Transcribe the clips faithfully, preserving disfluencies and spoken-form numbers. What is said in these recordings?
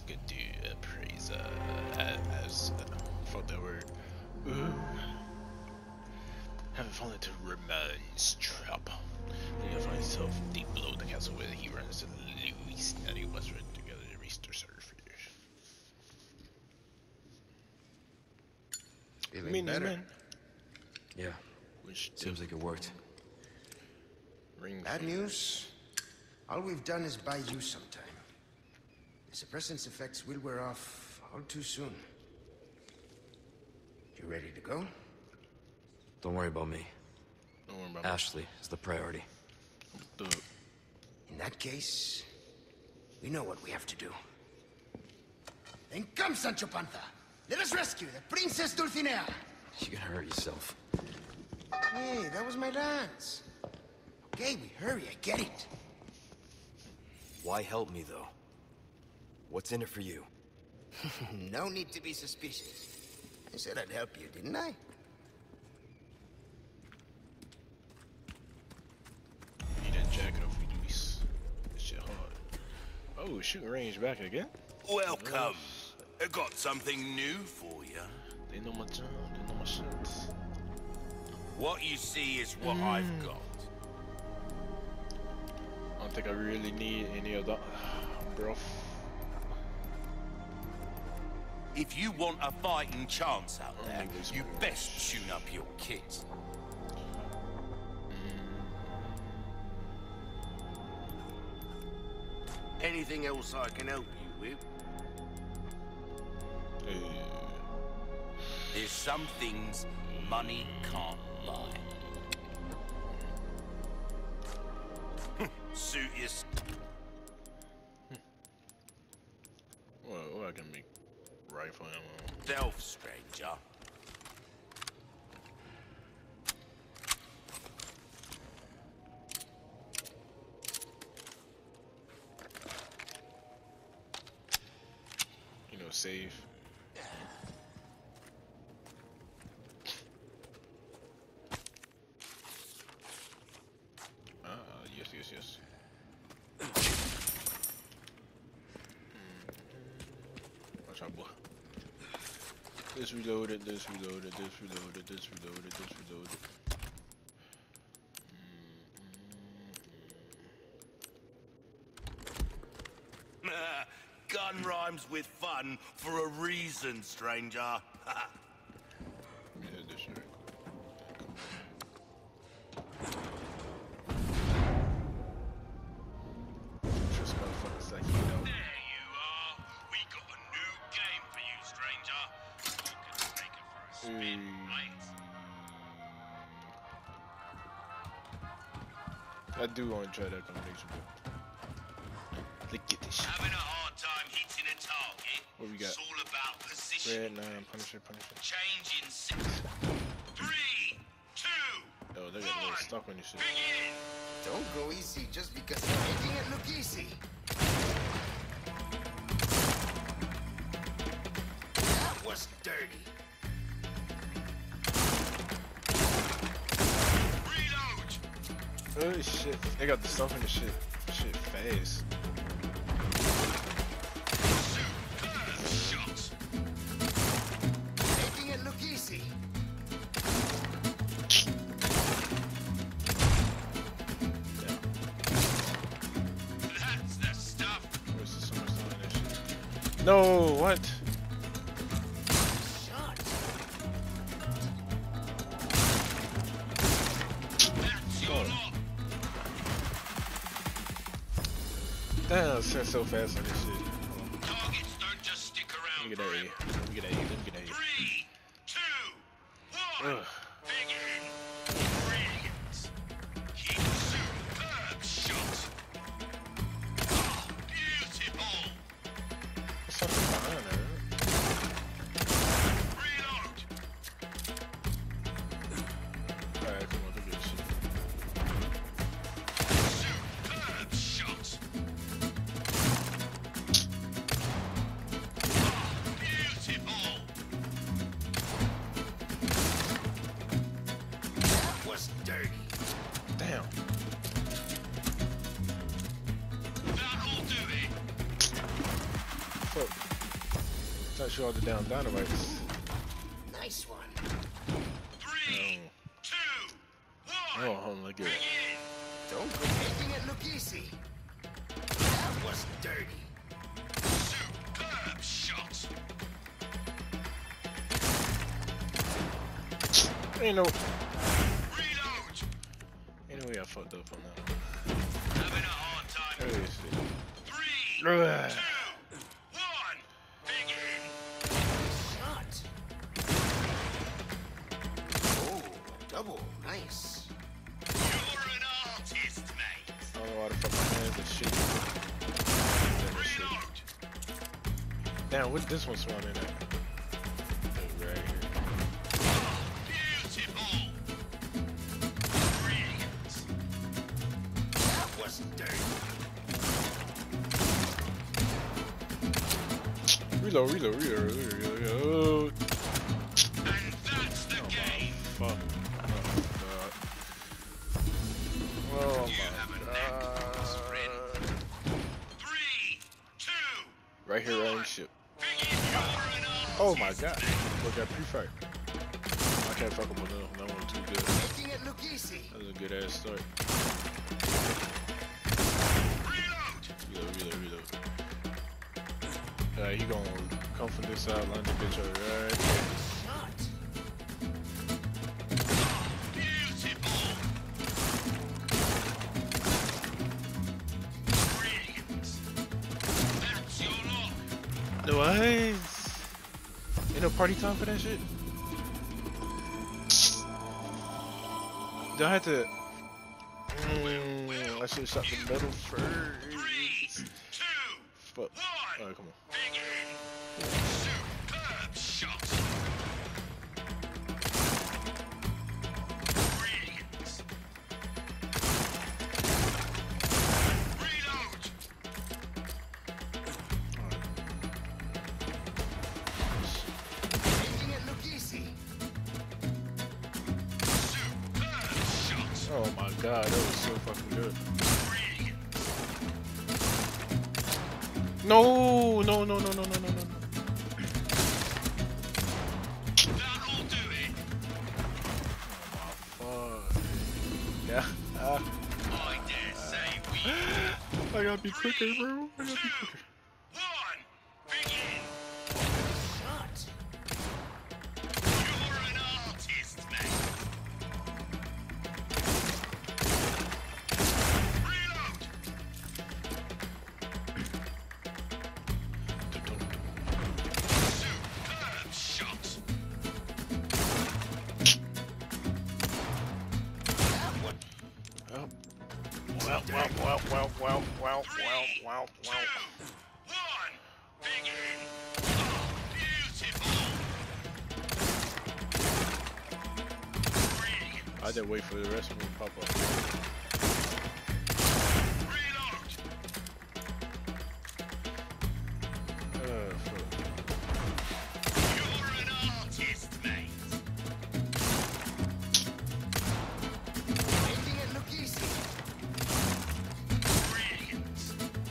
good to uh, praise uh, as uh, fuck that word. Ooh. Having fallen into Ramon's trap, he finds himself deep below the castle where he runs to Louis and he was run together to reach the surface. Feeling Mean better? man. Yeah, Which seems like it worked. ring Bad news? All we've done is buy you some time. The suppressant's effects will wear off all too soon. You ready to go? Don't worry about me. Don't worry about Ashley is the priority. the In that case, we know what we have to do. Then come, Sancho Panza! Let us rescue the Princess Dulcinea! You're gonna hurt yourself. Hey, that was my lance. Okay, we hurry, I get it. Why help me, though? What's in it for you? No need to be suspicious. I said I'd help you, didn't I? need that jacket off Luis. This shit hard. Oh, shooting range back again? Welcome. I got something new for you. They know my job, they know my shots. What you see is what I've got. I don't think I really need any of that, bro. If you want a fighting chance out there, think there's you much. best tune up your kit. Anything else I can help you with? Uh, There's some things money can't buy. Suit your... well, well, I can make rifle ammo. Stealth, stranger. You know, save. Ah, yes, yes, yes. Watch out, boy. This reloaded, this reloaded, this reloaded, this reloaded, this reloaded. Gun rhymes with fun for a reason, stranger. Yeah, this shit. Trust motherfuckers like you know. There you are. We got a new game for you, stranger. You can take it for a spin, mate. I do want to try that combination, but look at this shit. Having a hard time hitting a target. What we got? It's all about position. Red nine, Punisher, Punisher. Changing six. Three, two, Oh, they're getting a little one. stuck on this shit. Begin. Don't go easy just because I'm making it look easy. That was dirty. Reload. Oh shit, they got the stuff in the shit. Shit fast. Superb shot. Making it look easy. That's the stuff. Where's the so much stuff in that shit? No, what? Shot. That's your Oh. lot. Damn, it's so fast on this shit. Targets don't just stick Let around me get that A. forever. Let me get that A. Let me get that A. Three, two, one. Ugh. Begin. Brilliant. Keep superb shot. Ah, beautiful. There's something behind there. Reload. Alright, come on, look at this shit. Superb shot. Ah, beautiful. fuck? Touch you all the down dynamites. Nice one. Three, Um, two, oh, one. hold on, look at it. Begin. Don't go making it look easy. That was dirty. Superb shot. Ain't no, Reload. ain't no way I fucked up on that. Having a hard time. There it is. Three, Ugh. two, one. Begin. Shot. Oh, double. Nice. You're an artist, mate. I don't know why the fuck my hands are shaking. Damn, this shit. Reload. Damn, what this one spawned in at? Right here. Beautiful. Brilliant. That was dirty. Reload, reload, reload, reload, reload. And that's the game. Fuck. Oh, God. Oh, You my have a knack, boss friend. God. Three, two, Right here, right ship. begin. You're an artist. Oh, my God. Look at pre-fight. I can't fuck with that. That one too good. Making it look easy. That was a good ass start. Reload. Reload, reload, reload. Alright, he gonna come from this side, line the bitch up right there. Shot. Beautiful. Brilliant. That's your lock. No, I ain't no party time for that shit. Do I have to? Mm, I should have shot the metal first. Three, two, Fuck. one. Alright, come on. Begin. Superb shot. Brilliant. Reload. Making it look easy. Superb shot. Oh my god, that was so fucking good. Brilliant. No, no, no, no, no, no, no, no. That'll do it. Fuck. Yeah. Ah, I dare say we. I gotta be quicker, bro. I gotta be quicker. One. Begin. Shot. You're an artist, mate. Reload. Superb shot. That one. Oh. Wow, wow, wow, wow, wow, wow, wow, wow, Two. wow. One. Begin. Beautiful. Brilliant. I did wait for the rest of them to pop up. Reload. Uh, fuck. You're an artist, mate. Making it look easy. Brilliant.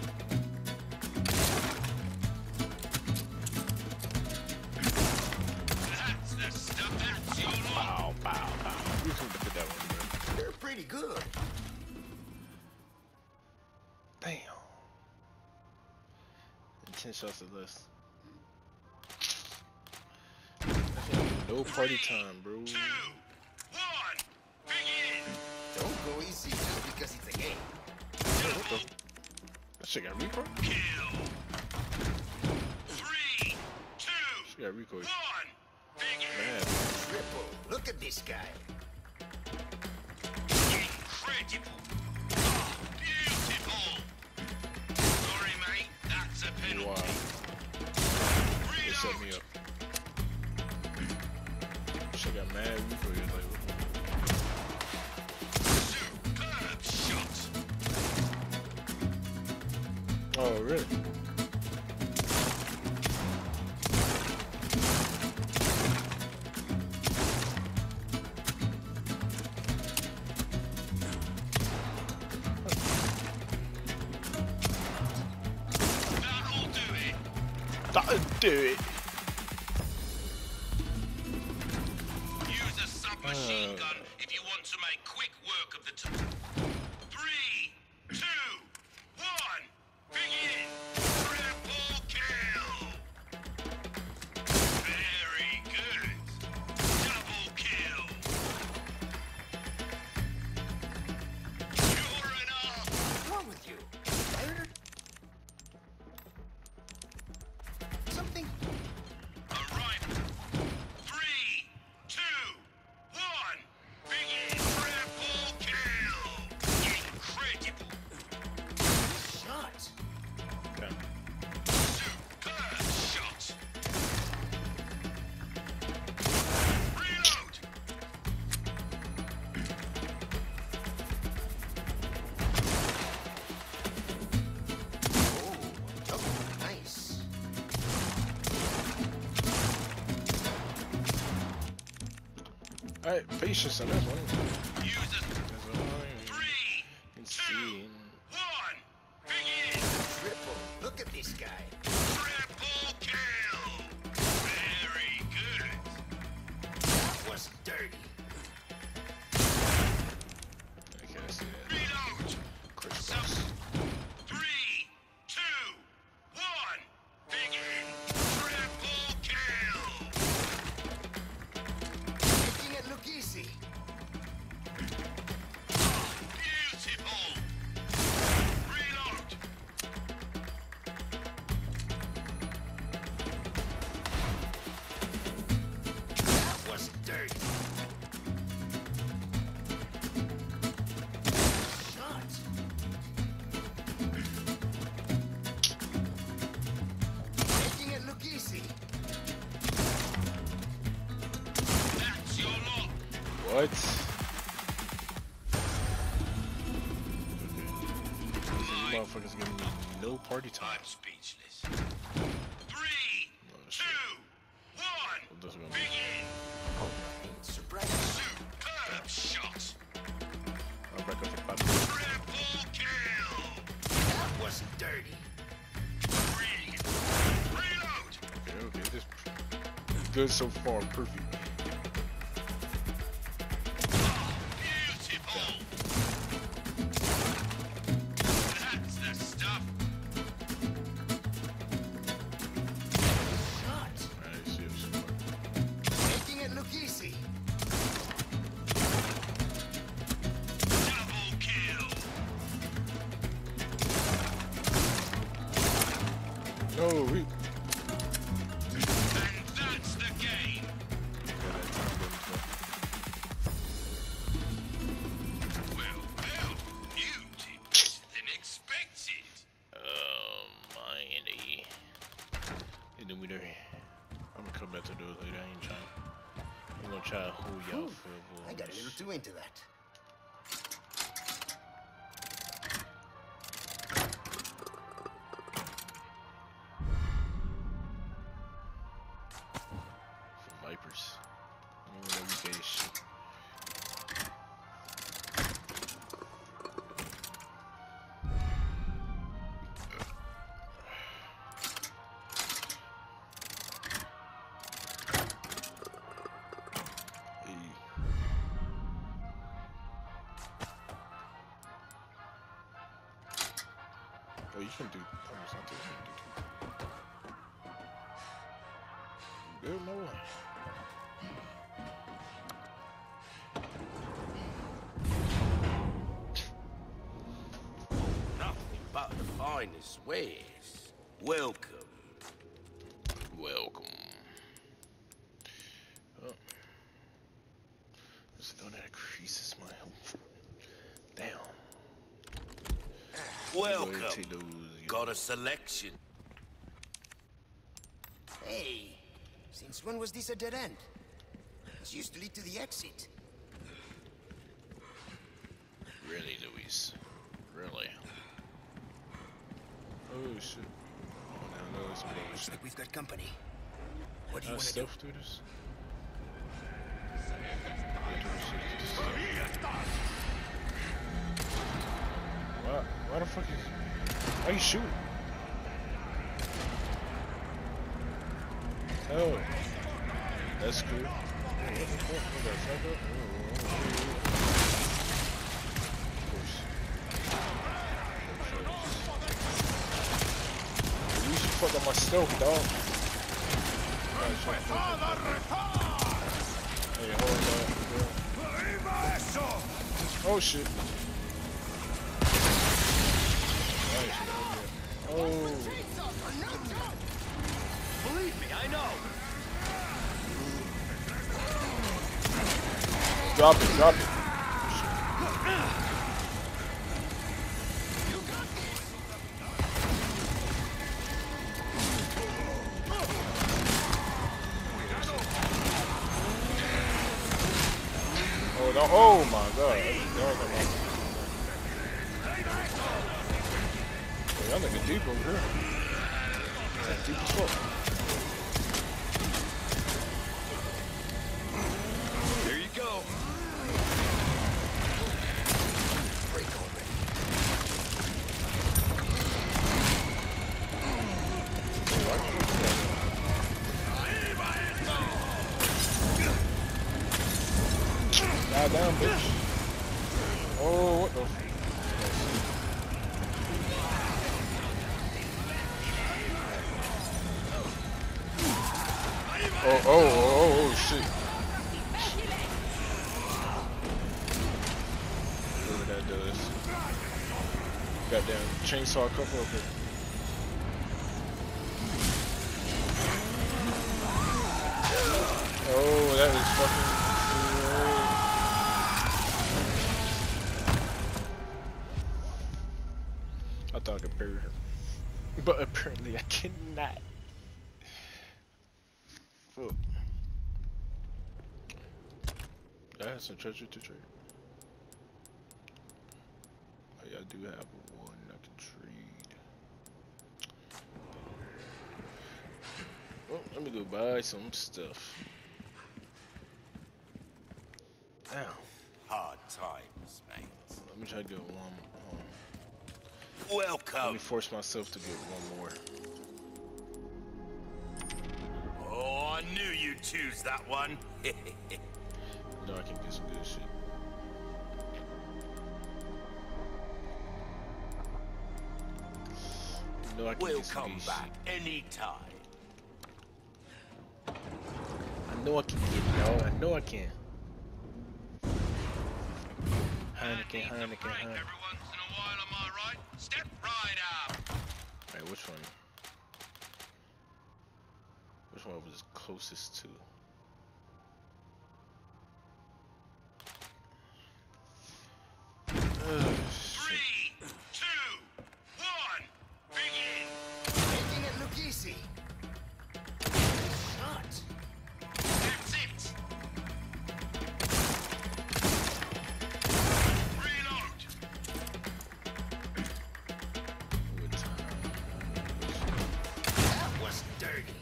That's the stuff. That's your lot. Bow, bow, bow. You should have put that one there. They're pretty good. Damn. Ten shots or less. No party time, bro. Two. One. Begin. Don't go easy just because it's a game. Double That shit got recoil? kill. Three. Two. She got recoil. One. Begin. Man. Triple. Look at this guy. Incredible. Beautiful. Sorry, mate. That's a penalty. Wow. They set me Reload. up. She got mad recoil. Like, Superb shot. oh, really? That'll do it. That'll do it. Use a submachine Uh. gun if you want to make quick work of the t- Three, two, one, begin! Triple kill! Very good! Double kill! You're an ass! What's wrong with you? Tired? Something? Alright. Three, two, one, begin! Triple kill! Incredible! Shot. Okay. Superb shot! Reload! Oh, double. Nice. Alright, patience on this one. Use a That's all I three, can two, see. one, begin! Triple. Look at this guy. Triple kill! Very good! That was dirty. Okay, I see that. Reload! Christmas. Three, two, one, begin! Triple kill! Making it look easy. Beautiful! Reload! That was dirty. Shot. Making it look easy. That's your lot! What? These motherfuckers giving me no party time. I'm speechless. Three, two, one, What this gonna be? begin! Surprise. Superb shot! I'll back up the button. Triple kill! That was dirty. Brilliant! Reload! Okay, okay, this good so far, perfect. Beautiful! That's the stuff! Shot. Alright, see what's Making it look easy. Double kill! No, we. And that's the game! Well, well, you did better than expected! Um, Miami. And then we there. I'm gonna come back to those later. I ain't trying. I'm gonna try to hold y'all for a I got a little too into that. for Vipers. I don't know what you shit. Hey. Oh, you can do. Oh, it's not too- you can do two. Good, my boy. Nothing but the finest wares. Welcome. Welcome. Oh. This one that increases my health. Damn. Welcome. Go take those, you Got a selection. Hey, since when was this a dead end? This used to lead to the exit. Really, Luis? Really? Oh shit. Oh, now no, it's some Looks shit. like we've got company. What do you How want to do? stealth do this? Why, why the fuck is... Why you shooting? Oh, that's cool. Oh, what the fuck? What the fuck? Oh, oh, oh. Of course. You should fuck up my stealth, dog. Hey, hold on. Oh shit. Oh. Believe me, I know. Drop it, drop it. Oh, no, oh my god. Hey, y'all nigga deep over here. That's deep as fuck. There you go. Break already. God damn, bitch. Oh, what the f- Oh, oh, oh, oh, oh, shit. Whatever that does. Goddamn chainsaw couple of it. Oh, that is fucking. I thought I could bury her. But apparently I cannot. Fuck. I had some treasure to trade. Oh, yeah, I do have one I can trade. Well, let me go buy some stuff. Ow. Hard times, mate. Let me try to get one. Um, let Welcome. me force myself to get one more. Oh, I knew you'd choose that one. No, I can get some good shit. No, I can We'll get some come good back anytime. shit. I know I can get it, dog. I know I can. Heineken, Heineken, Heineken. Every once in a while, am I right? Step right up. Alright, which one? Which one was closest to? Ugh, shit. Three, two, one, begin. Making it look easy. Shot. That's it. Reload. What time? That was dirty.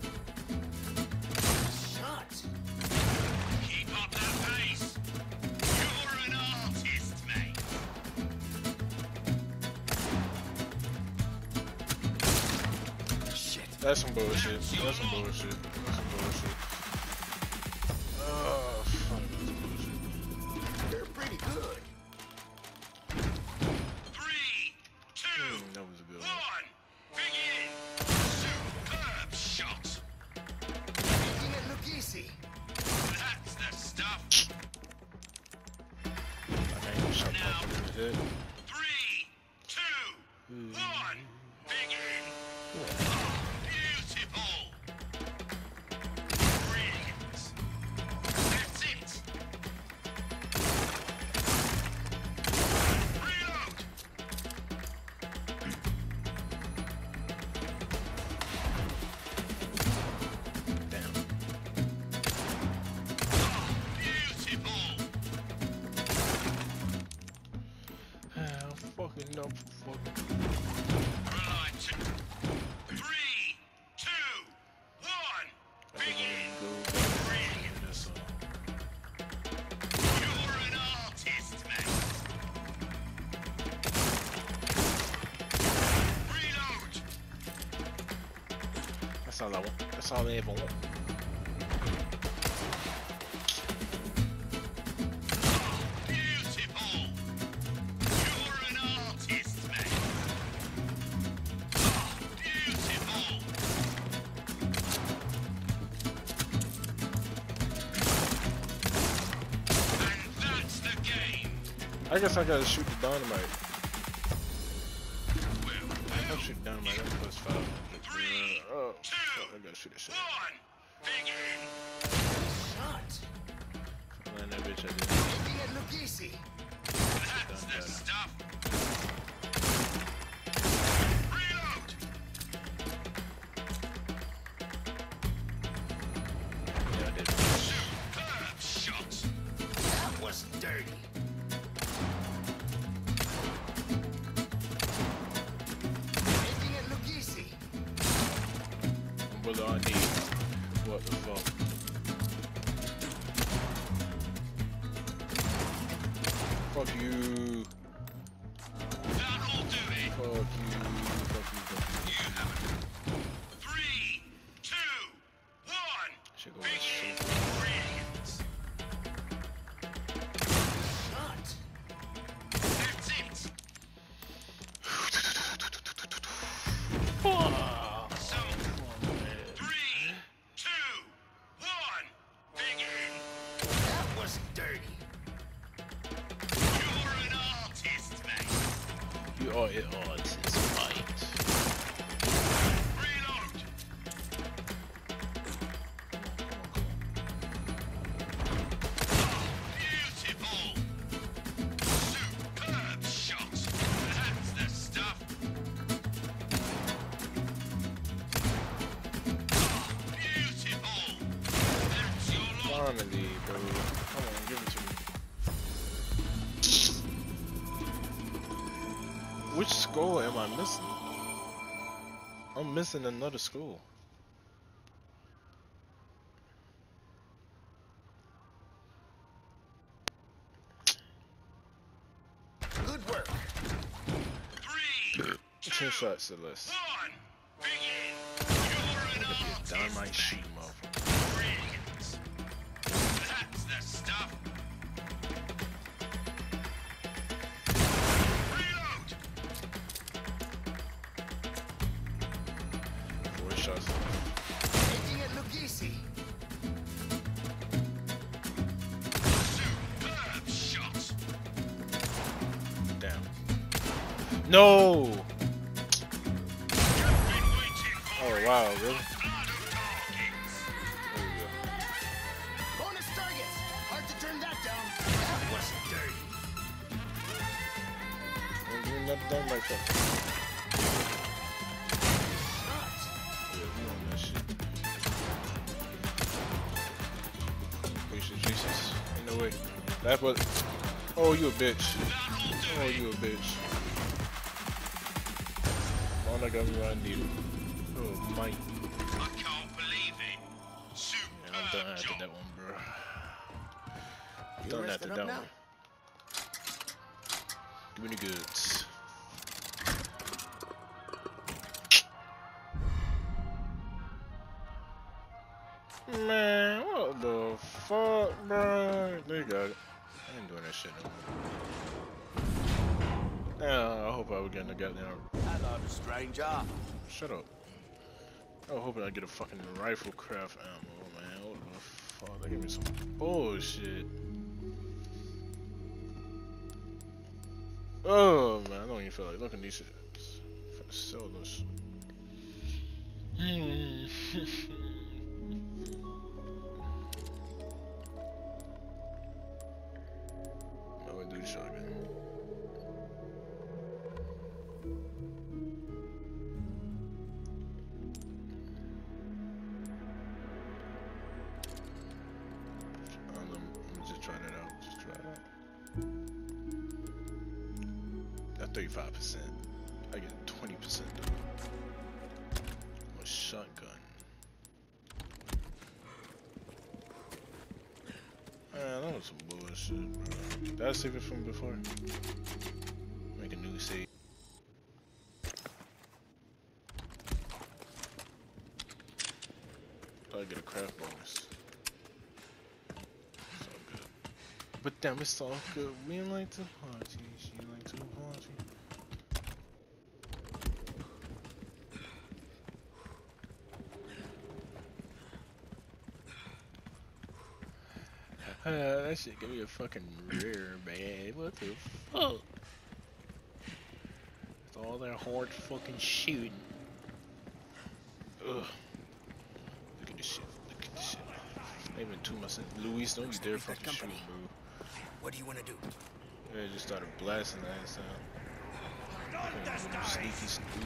Shot. Keep up that pace. You're an artist, mate. Shit. That's some bullshit. That's some bullshit. That's some bullshit. Oh, fuck. That's bullshit. You're pretty good. Three, two, Mm, that was a good one. one, begin. Superb shot. Making it look easy. That's the stuff. I can't even shot my in the head. Three, two, one, begin. Beautiful. Brilliant. That's it. Reload. Damn. Beautiful. I'm fucking up. Fucking. Right. Three, That's all I want. That's all I ever want. Beautiful. You're an artist, mate. Beautiful. And that's the game. I guess I gotta shoot the dynamite. Well, I'll shoot the dynamite. That's plus five hundred. Three, Uh, oh, two, I gotta shoot that shit. one, begin. Shot. Land that bitch at the Making it look easy. That's the stuff. Reload. Yeah, I did. Superb shot. That was dirty. Making it look easy. What do I need? What the fuck? Fuck you. That'll do it. Fuck you. Fuck you. Fuck you. You have it. Three, two, one. Should go Begin. shit. Brilliant. Shot. That's it. So, three, two, one. Begin. That was dirty. You're an artist, mate. You are it all. It's fight. Reload. Beautiful. Superb shot. That's the stuff. Beautiful. That's your lot. Finally, bro. Come on, give it to me. Which skull am I missing? I'm missing another skull. Good work. Three, Ten two, shots, Celeste. one. Begin. You're an artist. Dynamite shoot, mate. motherfucker. Brilliant. That's the stuff. Reload. Four shots. Making it look easy. Superb shot. Damn. No! Been waiting for Oh, it. wow, really? Blood of targets. There we go. Bonus targets. Hard to turn that down. That was dirty. Don't give me another dynamite fuck. Shot. Yeah, we on that shit. Gracious Jesus. Ain't no way. That's what. Oh, you a bitch. That'll do Oh, it. you a bitch. Oh, that got me where I need it. Oh, Mike. I can't believe it. Yeah, I'm done Superb after job. that one, bro. You Done rested after up that now? one. Give me the goods. Man, what the fuck, bro? They got it. I ain't doing that shit no more. Yeah, I hope I would get in the goddamn. Hello, stranger. Shut up. I was hoping I get a fucking rifle craft ammo, man. What the fuck? They gave me some bullshit. Oh man, I don't even feel like looking at these shit. If I sell this. I would do shotgun. I don't know, let me just try that out. Just try it out. That's thirty-five percent. I get twenty percent though. A shotgun. Man, that was some bullshit, bro. Did I save it from before? Make a new save. I get a craft bonus. It's all good. But damn, it's all good. We like to party. She like to party. Uh, that shit give me a fucking rear, man. What the fuck? With all that hard fucking shooting. Ugh. Look at this shit. Look at this shit. I even to myself. Luis, don't you dare fucking shoot, bro. What do you want to do? Yeah, just started blasting that ass out. Okay, sneaky sneaky.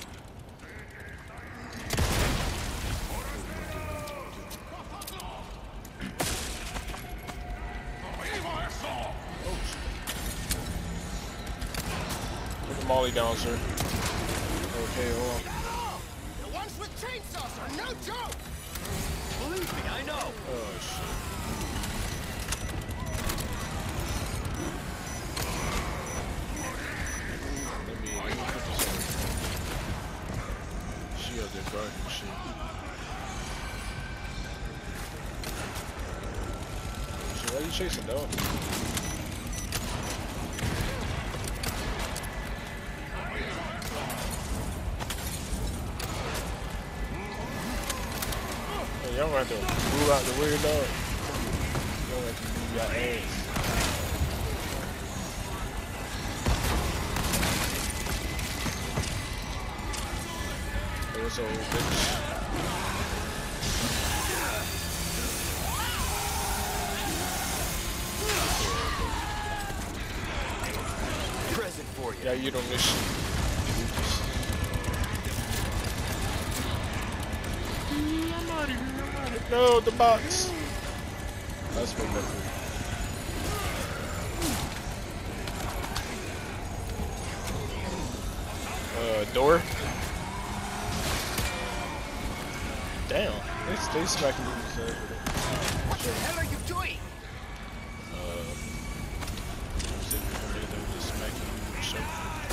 Put the molly down, sir. Okay, hold on. The ones with chainsaws are no joke! Believe me, I know. Oh shit. Let me, let me put this on. She out there guarding shit. So why are you chasing down? Y'all gonna have to move out the weird dog. Y'all gonna have to move your ass. Hey, what's up, old bitch? Present for you. Yeah, you don't miss shit. I'm out of here, I'm out of here. No, the box. That's what that is. Uh, door? Damn, they stay smacking me with that. What the hell are you doing? Uh, sitting over there, they were just smacking me with something.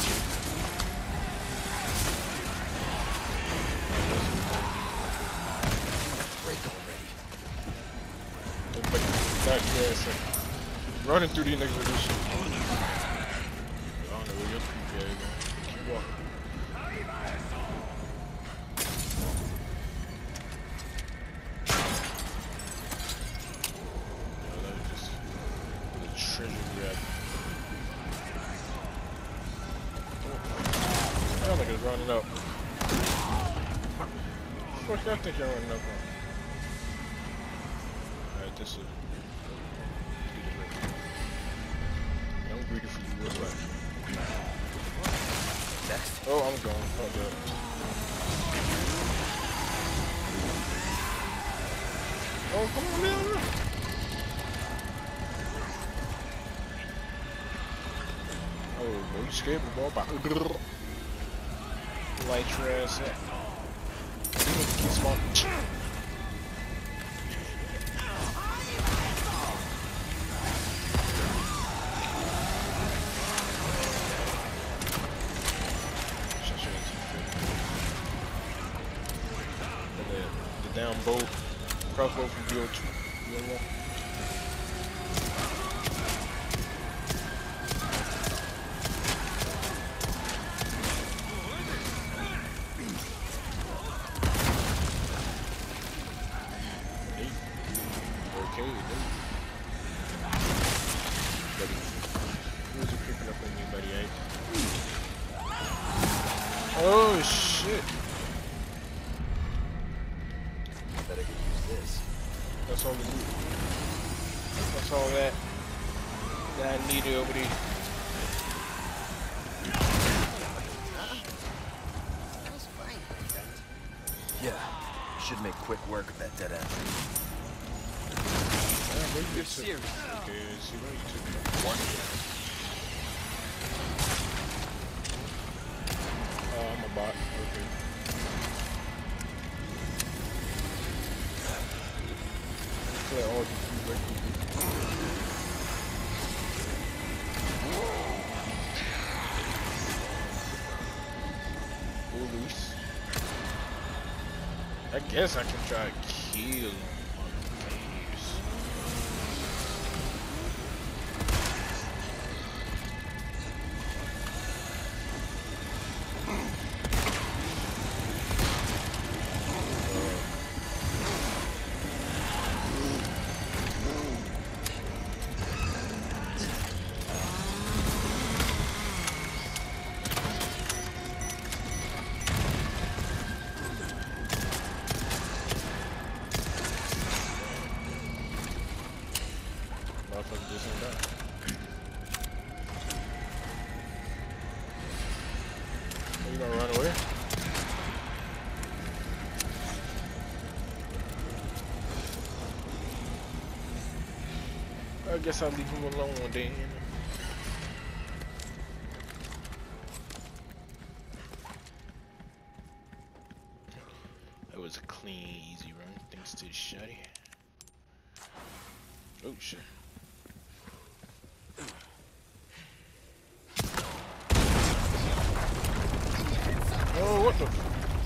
Back your ass up. Running through these niggas with this shit. I don't know where your creepy ass going. Keep walking. Yeah, let me just do a treasure grab. That nigga's running up. What the fuck I think you're running up on? Alright, this is... I'm greedy for you real quick. Next. Oh, I'm gone. Fuck up. Oh, come on, man. Oh, boy, you scared me, boy. Light your ass up. You need to keep smart. Down bow, crossbow from B O two. B O one. Eight. Okay, eight. Buddy. Who's it picking up on me, buddy, eh? Oh, shit. Better get use this. That's all we need. That's all that that I needed over there. That was fine, my friend. Yeah. Should make quick work of that dead end. Yeah, maybe You're it's a- serious. Okay, let's see what you took. One. Oh, I'm a bot. Okay. Clear all the food right here. Go loose. I guess I can try to kill one of these. Motherfucker just ain't done. Are you gonna run away? I guess I'll leave him alone one day. That was a clean, easy run, thanks to the shotty. Oh shit. Oh, what the f-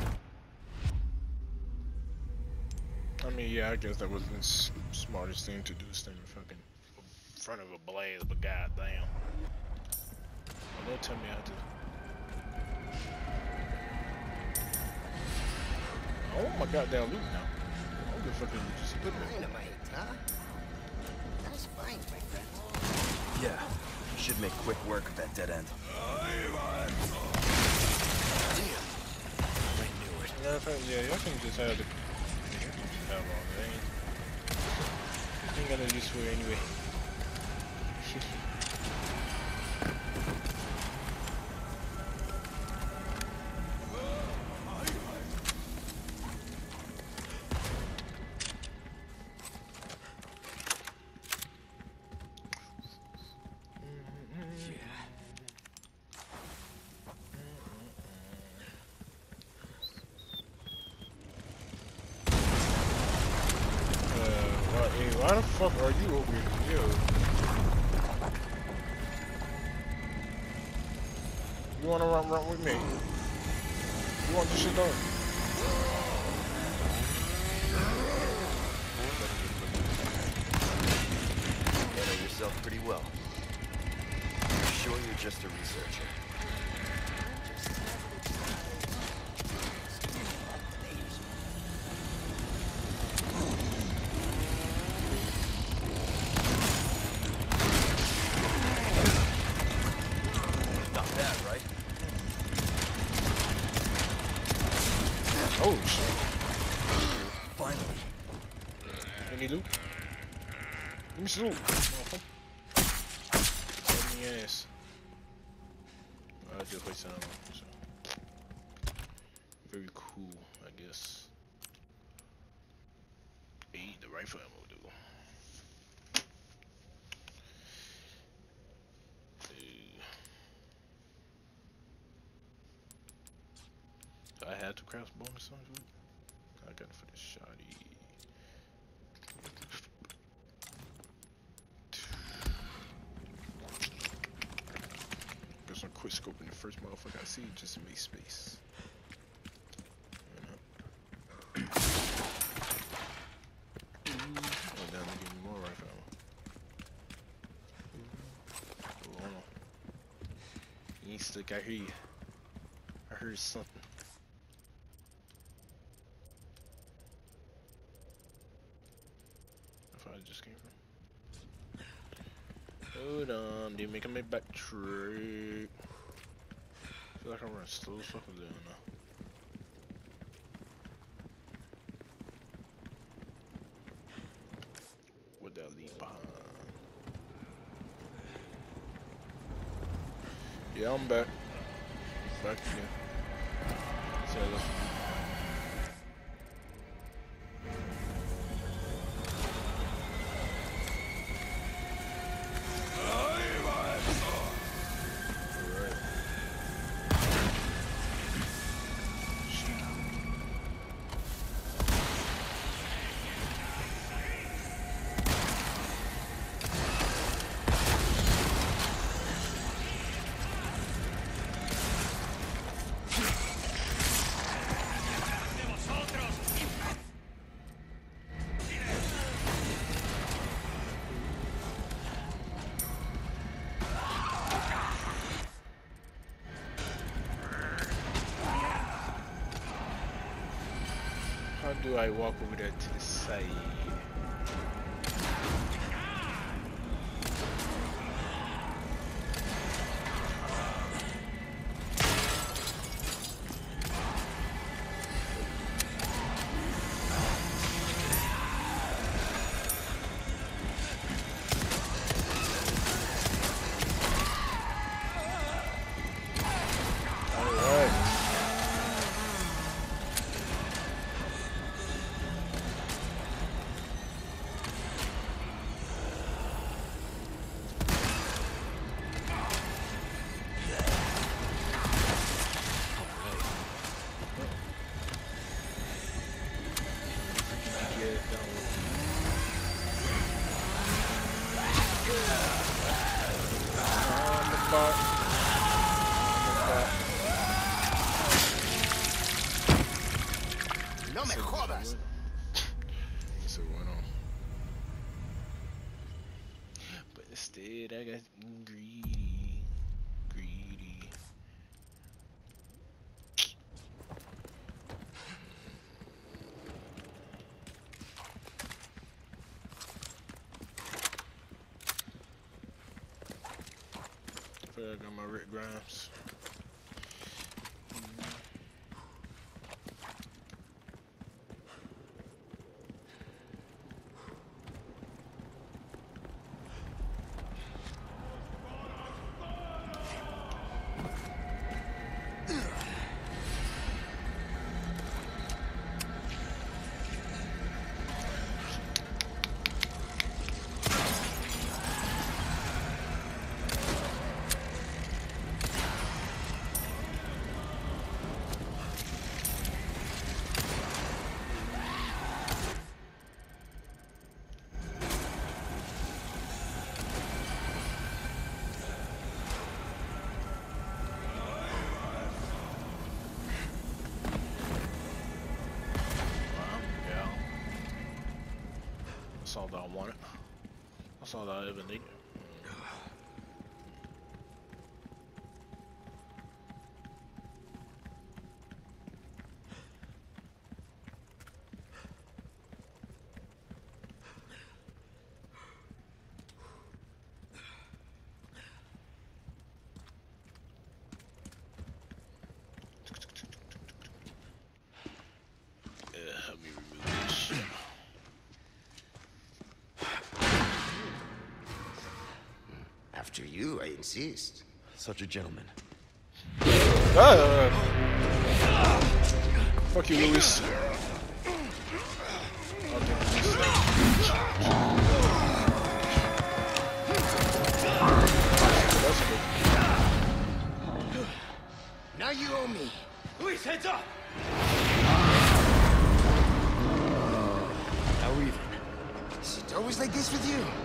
I mean, yeah, I guess that wasn't the s smartest thing to do, stand in fucking in front of a blaze, but goddamn. Oh, don't tell me how to. Oh my goddamn loot now. I'm gonna fucking just put it. Dynamite, huh? Nice find, my friend. Yeah, should make quick work of that dead end. Matter of fact, yeah, y'all can just have the have all that. Ain't, ain't gonna use for it anyway. Why the fuck are you over here? You wanna run run with me? You want this shit done? You know yourself pretty well. You're sure you're just a researcher? Oh shit. Finally. Any loot? Give me some loot. Oh, me ass. I just wasted ammo, so. Very cool, I guess. Hey, the rifle ammo do. I had to craft bonus on food. I got it for the shoddy. Guess I'm quick scoping the first motherfucker I see just to make space. You know? Oh damn, they gave me more rifle ammo. Oh, hold on. You ain't stuck, I hear you. I heard something. I just came from. Hold on, dude, making my back trip. I feel like I'm running slow as fuck with it now. What that leave behind? Yeah, I'm back. Back again. So let's. How do I walk over there to the side? No me jodas. So went on. But instead I got greedy. Greedy. I feel like I got my Rick Grimes. That's all that I wanted. That's all that I ever needed. Yeah, help me remove this shit. After you, I insist. Such a gentleman. Ah! Fuck you, Luis. I'll take this thing. That's good. Now you owe me. Luis, heads up! Now we're even. Is it always like this with you?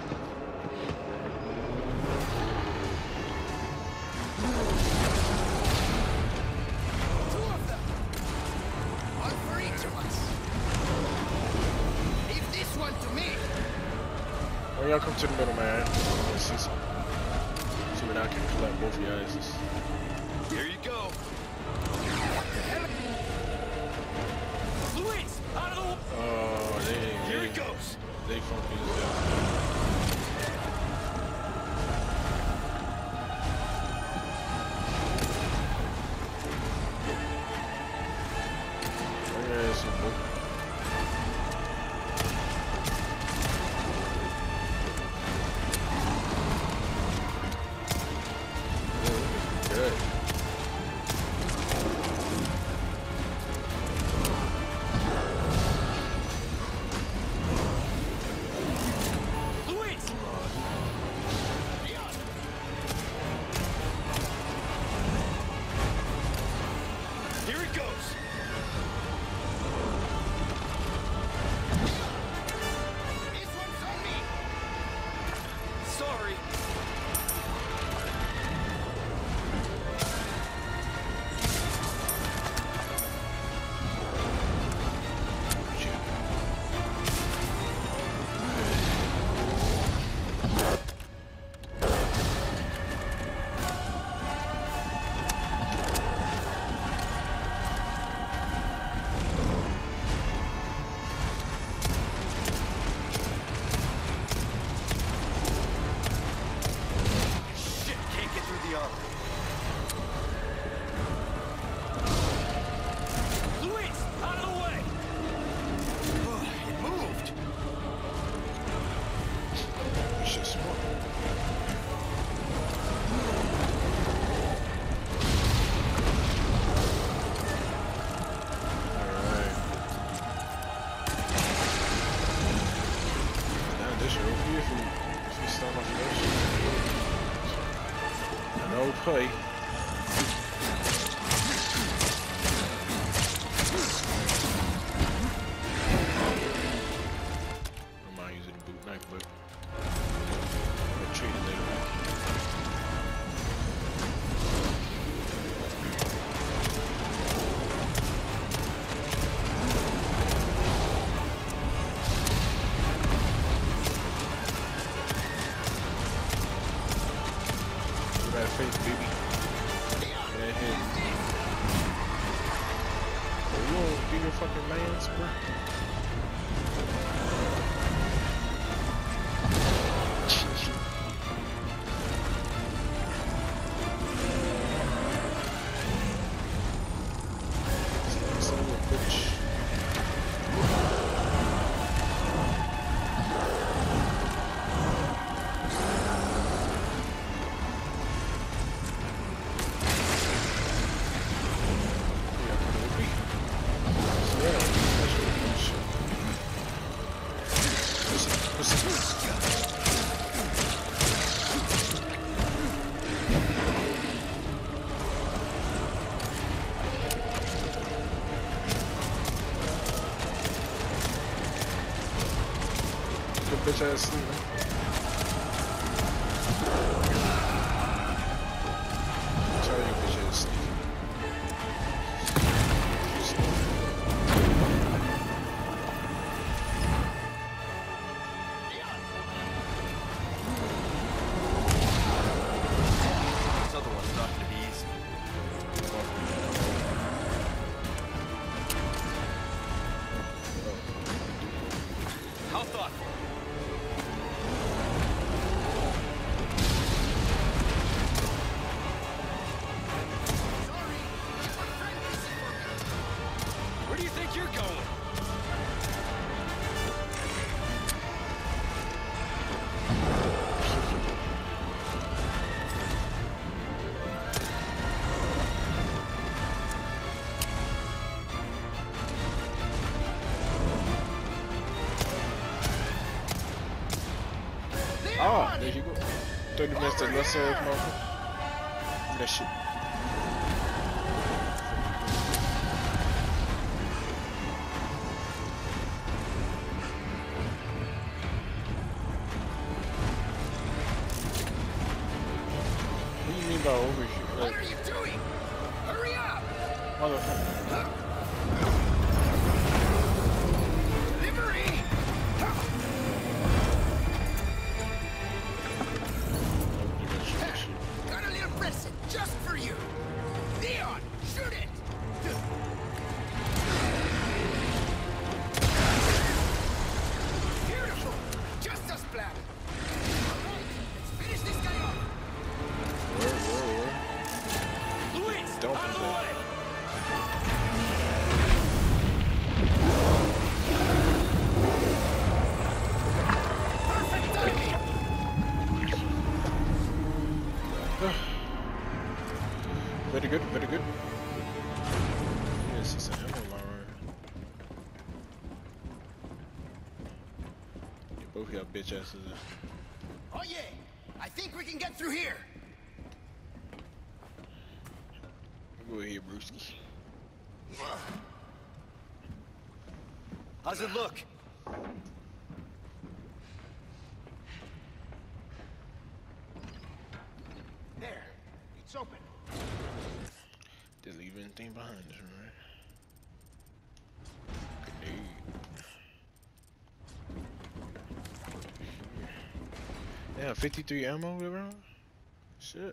Oh, y'all come to the middle, man. Let's see some. See what I can collect both of your asses. Here you go. Luis, out of the way! Oh, they. Here they, it goes. They funky as hell. Yeah, some more. Good. No play. I'm not using the boot knife, but I'll trade it later. Face, baby. That hit. Oh, you don't do your fucking mans, bro. Son of a bitch. Bitch ass sleep, man. Tell you bitch ass sleep. This other one's not gonna be easy. How thoughtful. Where do you think you're going? Ah, there you go. thirty minutes to left side, motherfucker. That shit. What do you mean by over here? What Like, are you doing? Hurry up! motherfucker. Delivery! Got a little present just for you. Leon, shoot it! Beautiful! Just as planned. All right, let's finish this guy off. Where, where, where? Luis, Don't out of the do that. way! Perfect timing. Very good, very good. Yes, it's an ammo line right here. You both got bitch asses. Oh yeah, I think we can get through here. Go ahead, Brewski. How's it look? There, it's open. Didn't leave anything behind us, right? Grenade. Yeah, fifty-three ammo around? Shit.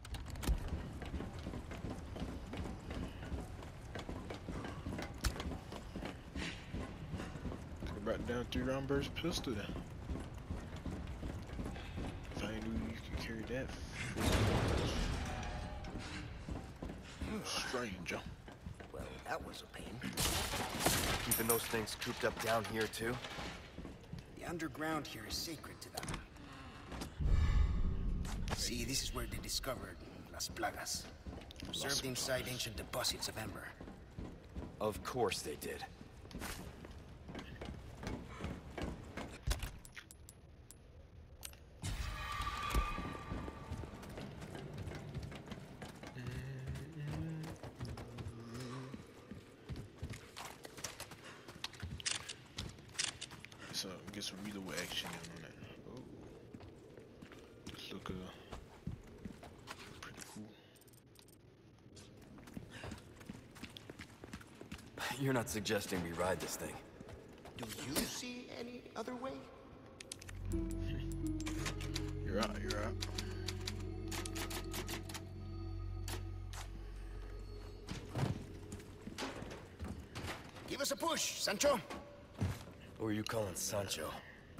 Could've brought down three round burst pistol then. If I knew you could carry that. Stranger. Well, that was a pain. Keeping those things cooped up down here, too? The underground here is sacred to them. See, this is where they discovered Las Plagas. Preserved inside ancient deposits of Ember. Of course they did. some get some reload action on that. Oh, this look uh, pretty cool. You're not suggesting we ride this thing? Do you see any other way? You're out. You're out. Give us a push, Sancho. Who are you calling Sancho?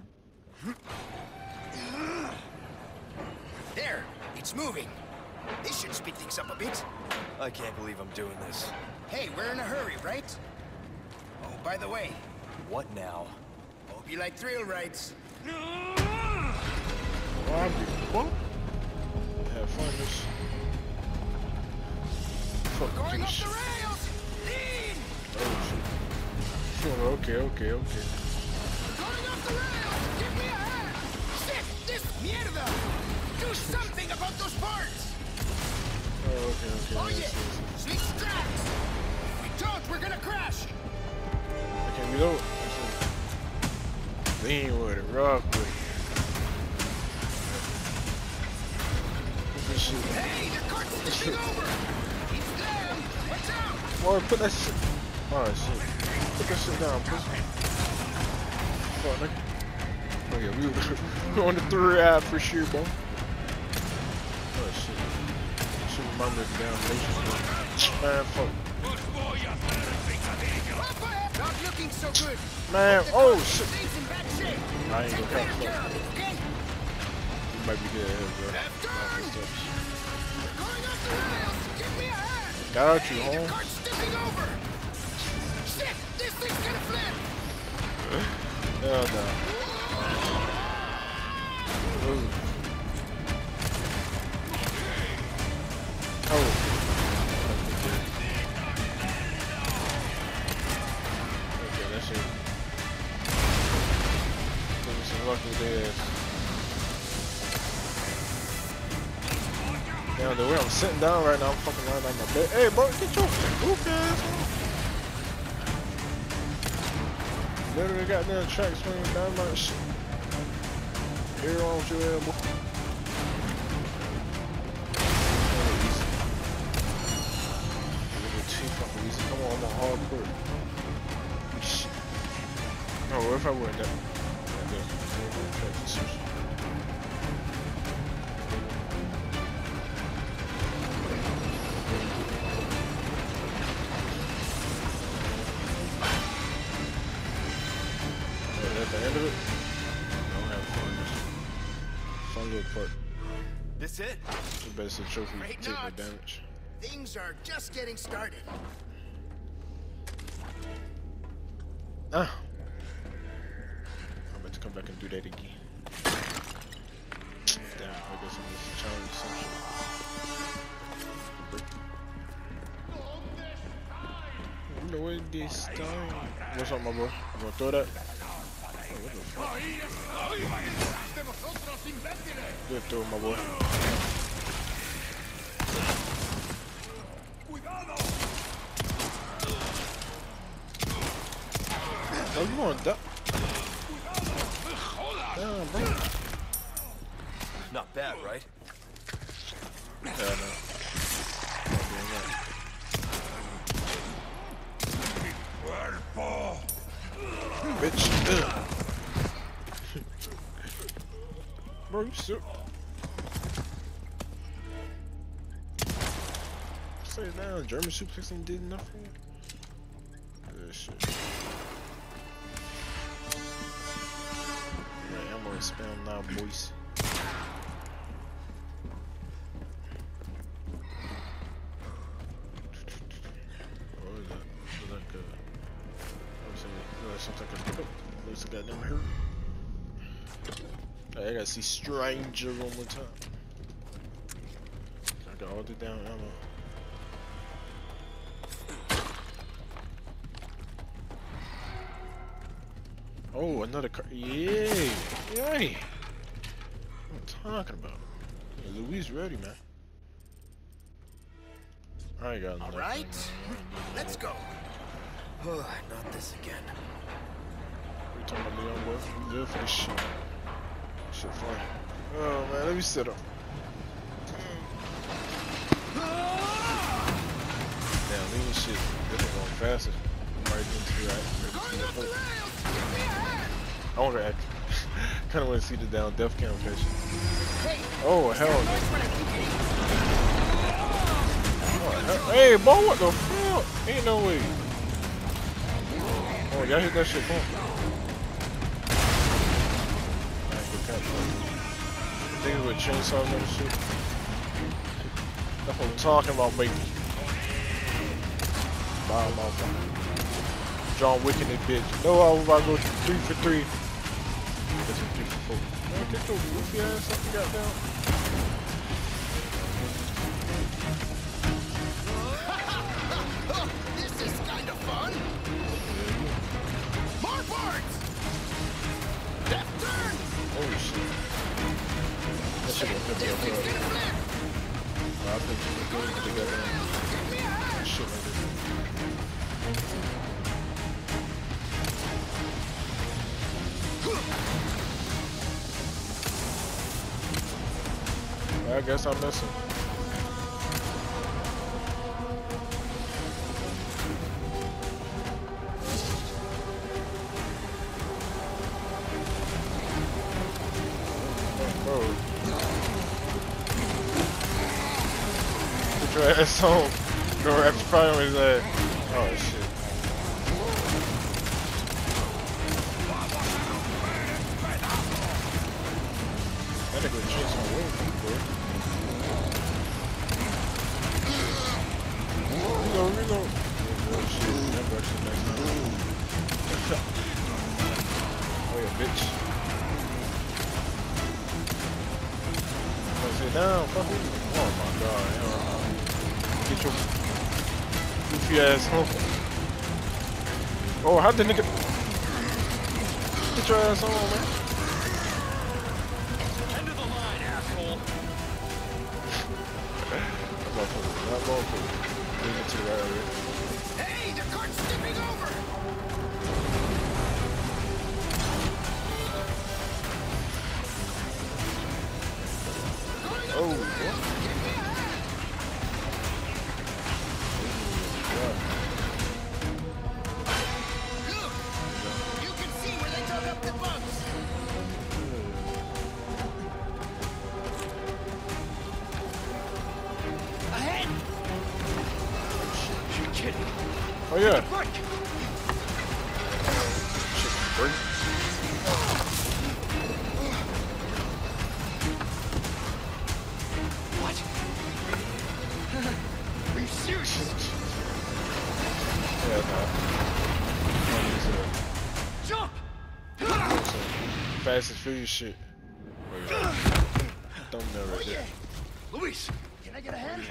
There, it's moving. This should speed things up a bit. I can't believe I'm doing this. Hey, we're in a hurry, right? Oh, by the way, What now? hope you like thrill rides. What? Have fun, this. Fuck Going off this. the rails! Lean! Oh shit. Oh, okay, okay, okay. Going off the rails! Give me a hand! Shit! This mierda! Do something about those parts! Oh, okay, okay. Oh let's yeah! see, let's see. Sleep straps! If we don't, we're gonna crash! I can't reload. Let's see. Lean with it, rock with it. What's this shit? Hey, the cart's tipping over! It's them! Watch out! Boy, put that shit. Oh shit. Put that shit down, pussy. Fuck, nigga. Oh yeah, we we on the three eye for sure, bro. Oh shit. Should remember the damn nation, bro. Man, fuck. Not looking so good. Man, oh shit. Things in bad shape. I ain't gonna Take catch care that. of it, okay? You might be good ahead, bro. Left turn! We're going off the rails! Give me a hand! Got you, Hey, the Holmes. cart's tipping over! Shit! This thing's gonna flip! Hell no. Ooh. Oh. Okay, that shit. Give me some luck with their ass. Damn, the way I'm sitting down right now, I'm fucking lying on my bed. Hey, bro, get your goof ass on. Literally got down track swinging down my shit. Here on with your elbow. Come on, I'm on hard court. Shit. Oh, what if I win that? At the end of it, I don't have fun. Fun little part. This it? You better say trophy Great take no knots. damage. Things are just getting started. Ah. I'm about to come back and do that again. Damn, I guess I'm just challenge some shit. You know what this time? What's up, my boy? You gonna throw that? Oh, what the fuck? Good throw, my boy. Oh, you want that? Damn, bro. Not bad, right? Yeah, no. Bitch. Ugh. Bro, you sick. Say it down. German suplex ain't did nothing. That shit. Yeah, I'm gonna spam now, boys. What is that? Looks like, uh, looks like something I can pick up. Looks like goddamn hurt. Hey, I gotta see Stranger one more time. I got all the down ammo. Oh, another car. Yay! Yay! What I'm talking about. Yeah, Louise ready, man. I ain't got enough. All right, let's go. Not this again. We Talking about Leon boy. We live for this shit. Shit funny. Oh man, let me sit up. Damn, leaving shit. This is going faster. I'm right into the right. I want to act. Kind of want to see the down death cam picture. Oh hell no. Oh, hell. Hey, boy, what the fuck? Ain't no way. Oh, y'all hit that shit, come on. Niggas with chainsaws and shit. That's what I'm talking about, baby. Wow, motherfucker. John Wick in this bitch. No, I was about to go three for three. That's a three for four. Man, get your goofy ass up, you got down. This is kind of fun. More parts. Left turn. Holy shit. That shit gonna put me up here. I think you can go into the goddamn shit like this. I guess I'm missing. Bro. Put your ass home. Go wrap your fire on his ass. Oh shit. That nigga chased my wing, boy. Reload, reload. Oh shit, that actually next time. Oh yeah, bitch. Sit down, fucker. Oh my god, hell. Get your goofy ass home. Oh, how the nigga get your ass on, man? End of the line, asshole. That motherfucker, that motherfucker. Leave it to the right over here. Hey, the cart's tipping over. Oh, what? Look, you can see where they dug up the bumps. Ahead. You're kidding. Oh yeah. Right. Shit, break. What? Are you serious? Yeah, nah. Jump! Fast and Furious shit. Thumbnail right there. Luis! Can I get a hand?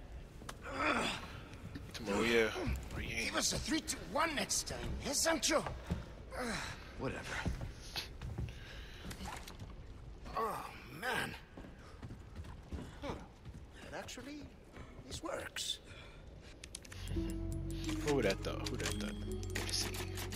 Come on, yeah. Oh, yeah. Give us a three, two, one next time, yes, Sancho? Whatever. Oh, man. Huh. That actually, this works. Who that though? Who that though? Let me see.